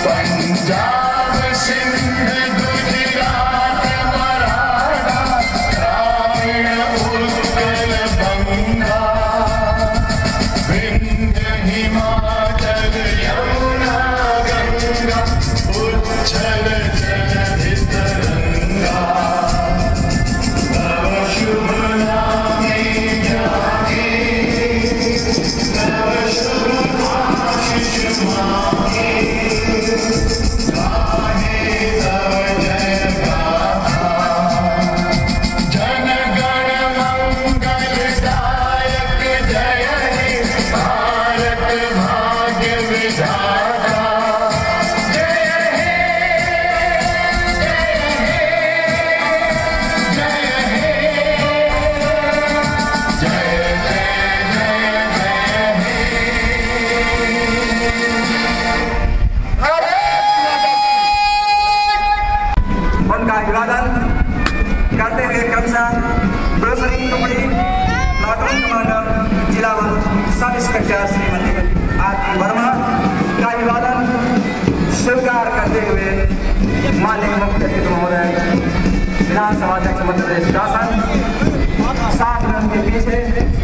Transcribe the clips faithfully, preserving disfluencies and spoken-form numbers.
विधानसभा अध्यक्ष मध्य प्रदेश शासन साथ में उनके पीछे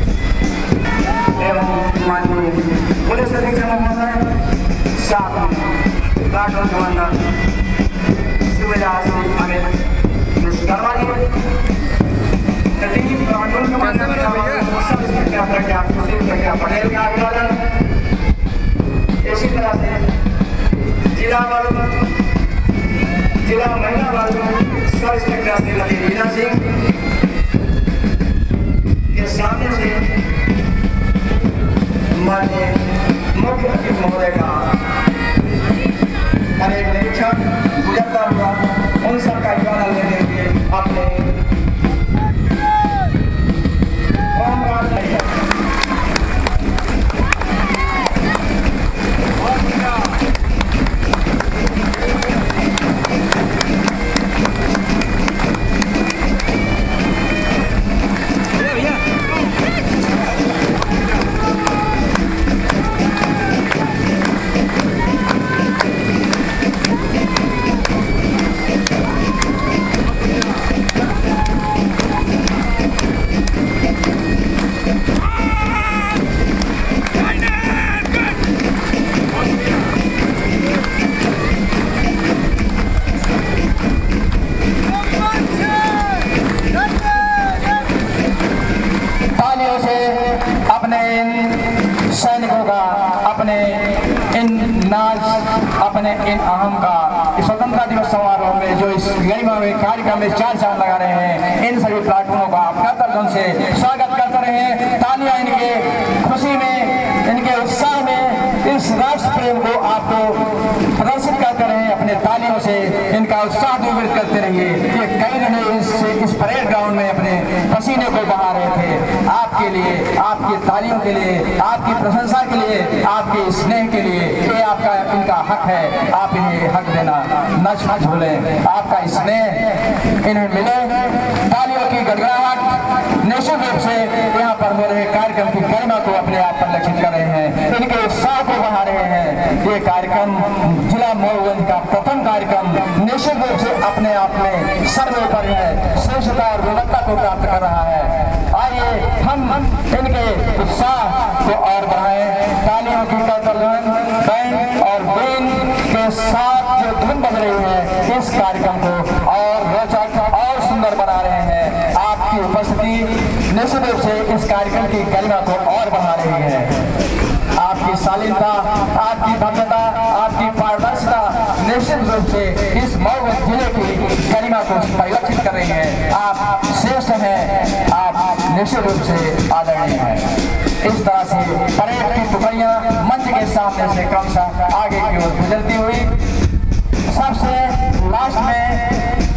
एवं माननीय पुलिस अधीक्षक महोदय साथ में प्लाटून कमांडर सुबेदार Shri Amit Vishwakarma ji platoon commander sub inspector Pragya Pragya Patel का अभिवादन। इसी तरह से जिला वालों जिला महिला वालों सब इंस्पेक्टर श्रीमती रीना सिंह के सामने से माननीय मुख्य अतिथि महोदय का परेड निरीक्षण गुजरता हुआ उन सबका अभिवादन लेने के लिए अपने सैनिकों का अपने इन नाज अपने इन अहम का स्वतंत्रता दिवस समारोह में जो इस गरिमा में कार्यक्रम में चार चांद लगा रहे हैं, इन सभी प्लाटूनों का आप करतल से स्वागत करते रहे। तालियां इनके खुशी में, इनके उत्साह में इस राष्ट्र प्रेम को आपको प्रदर्शित करते रहे। अपने तालियों से इनका उत्साह द्विगुणित करते रहिए। ये कई जने इस, इस परेड ग्राउंड में अपने पसीने को बहा रहे थे आपके लिए, आपकी तालियों के लिए, आपकी प्रशंसा के लिए, आपके स्नेह के लिए। ये आपका इनका हक है, आप इन्हें हक देना न भूलें। आपका स्नेह इन्हें मिले। तालियों की गड़गड़ाहट निश्चित रूप से यहाँ पर हो रहे कार्यक्रम की गरिमा को अपने आप परिलक्षित कर रहे हैं, इनके उत्साह को बढ़ा रहे हैं। ये कार्यक्रम जिला मऊगंज का प्रथम कार्यक्रम निश्चित रूप से अपने आप में सर्वोपरि है, श्रेष्ठता और गुणवत्ता को प्राप्त कर रहा है। आइए हम इनके उत्साह को और बढ़ाएं। तालियों की करतल बैंड और बीन के साथ जो धुन बज रही है, इस कार्यक्रम को और रोचक और सुंदर बना रहे हैं। आपकी उपस्थिति निश्चित रूप से इस कार्यक्रम की गरिमा को और बढ़ा रही है। आपकी शालीनता, आपकी भव्यता, आपकी पारदर्शिता निश्चित रूप से इस मऊगंज जिले की गरिमा को परिलक्षित कर रही है। आप श्रेष्ठ हैं, आप निश्चित रूप से आदरणीय हैं। इस तरह से परेड की टुकड़ियां मंच के सामने से क्रमशः आगे की ओर गुजरती हुई सबसे लास्ट में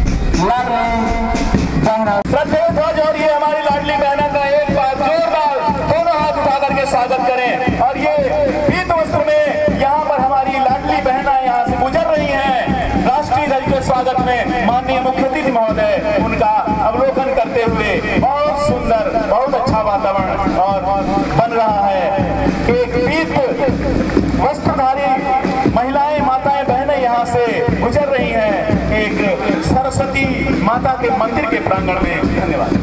श्रद्धेय ध्वज और ये हमारी लाडली बहना का एक बार जोरदार दोनों हाथ उठा करके स्वागत करें। और ये पीत वस्त्र में यहाँ पर हमारी लाडली बहना यहाँ से गुजर रही हैं। राष्ट्रीय ध्वज के स्वागत में माननीय मुख्य अतिथि महोदय उनका अवलोकन करते हुए बहुत सुंदर, बहुत अच्छा वातावरण और बन रहा है। एक पीत वस्त्रधारी महिलाएं, माताएं, बहनें यहाँ से गुजर रही हैं एक सरस्वती माता के मंदिर के प्रांगण में। धन्यवाद।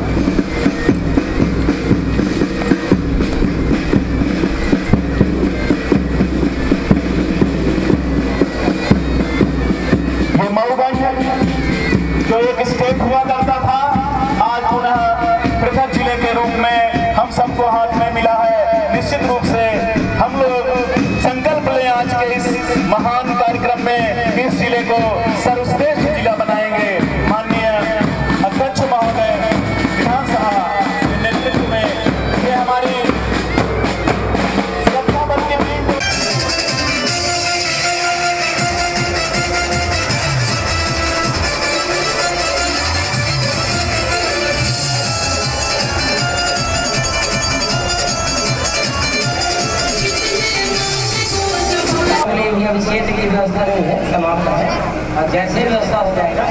ये मऊगंज जो एक स्टेट हुआ करता था, आज पुनः पृथक जिले के रूप में हम सबको हाथ में मिला है। निश्चित रूप से हम लोग संकल्प लें आज के इस महान कार्यक्रम में इस जिले को सर्वश्रेष्ठ जिला बनाएंगे। माननीय अध्यक्ष महोदय विधानसभा के नेतृत्व में ये हमारी सुरक्षा बल की टीम अभिषेक की व्यवस्था नहीं है, समाप्त है और जैसे व्यवस्था हो जाएगा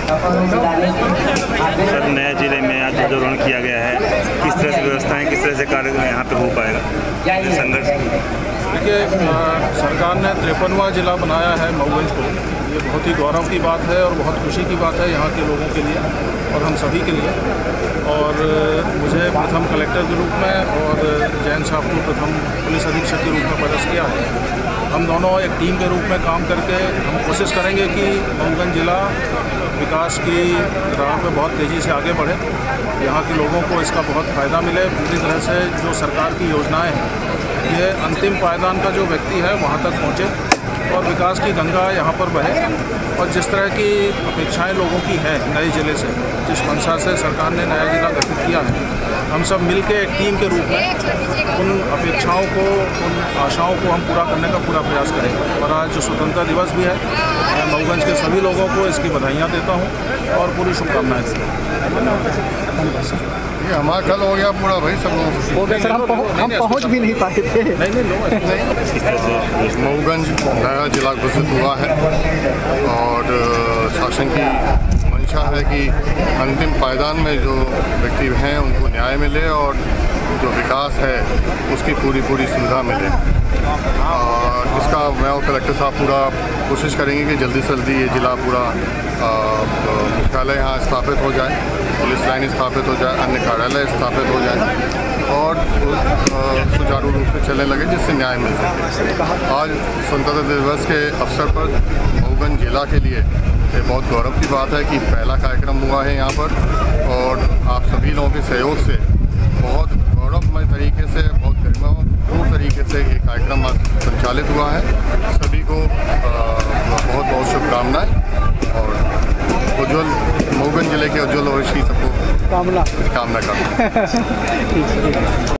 सर, नए जिले में आज ध्वजारोहण किया गया है, किस तरह से व्यवस्थाएं, किस तरह से कार्य यहाँ पे हो पाएगा संघर्ष? देखिए, सरकार ने तिरपनवां जिला बनाया है मऊगंज को। ये बहुत ही गौरव की बात है और बहुत खुशी की बात है यहाँ के लोगों के लिए और हम सभी के लिए। और मुझे प्रथम कलेक्टर के रूप में और जैन साहब को प्रथम पुलिस अधीक्षक के रूप में पदस्थ किया है। हम दोनों एक टीम के रूप में काम करके हम कोशिश करेंगे कि मऊगंज जिला विकास की राह पे बहुत तेज़ी से आगे बढ़े, यहाँ के लोगों को इसका बहुत फ़ायदा मिले। पूरी तरह से जो सरकार की योजनाएं हैं ये अंतिम पायदान का जो व्यक्ति है वहाँ तक पहुँचे और विकास की गंगा यहाँ पर बहे। और जिस तरह की अपेक्षाएं लोगों की हैं नए ज़िले से, जिस मंशा से सरकार ने नया जिला गठित किया है, हम सब मिलके एक टीम के रूप में उन अपेक्षाओं को, उन आशाओं को हम पूरा करने का पूरा प्रयास करेंगे। और आज जो स्वतंत्रता दिवस भी है, मैं मऊगंज के सभी लोगों को इसकी बधाइयाँ देता हूँ और पूरी शुभकामनाएं देता हूँ। धन्यवाद। ये हमारा कल हो गया पूरा भाई, सब लोगों को सर, हम हम पहुँच भी नहीं पाए थे। नहीं नहीं मऊगंज नया जिला घोषित हुआ है और शासन की मंशा है कि अंतिम पायदान में जो व्यक्ति हैं उनको न्याय मिले और जो विकास है उसकी पूरी पूरी सुविधा मिले। और जिसका मैं और कलेक्टर साहब पूरा कोशिश करेंगे कि जल्दी से जल्दी ये जिला पूरा मुख्यालय यहाँ स्थापित हो जाए, पुलिस लाइन स्थापित हो जाए, अन्य कार्यालय स्थापित हो जाए और सुचारू रूप से चलने लगे, जिससे न्याय मिल सके। आज स्वतंत्रता दिवस के अवसर पर मऊगंज जिला के लिए ये बहुत गौरव की बात है कि पहला कार्यक्रम हुआ है यहाँ पर और आप सभी लोगों के सहयोग से बहुत गौरवमय तरीके से, बहुत गरिमापूर्ण तरीके से ये कार्यक्रम आज संचालित हुआ है। सभी को बहुत बहुत शुभकामनाएं और उज्जवल मऊगंज जिले के उज्जवल भविष्य की सबको कामना कामना करता हूँ।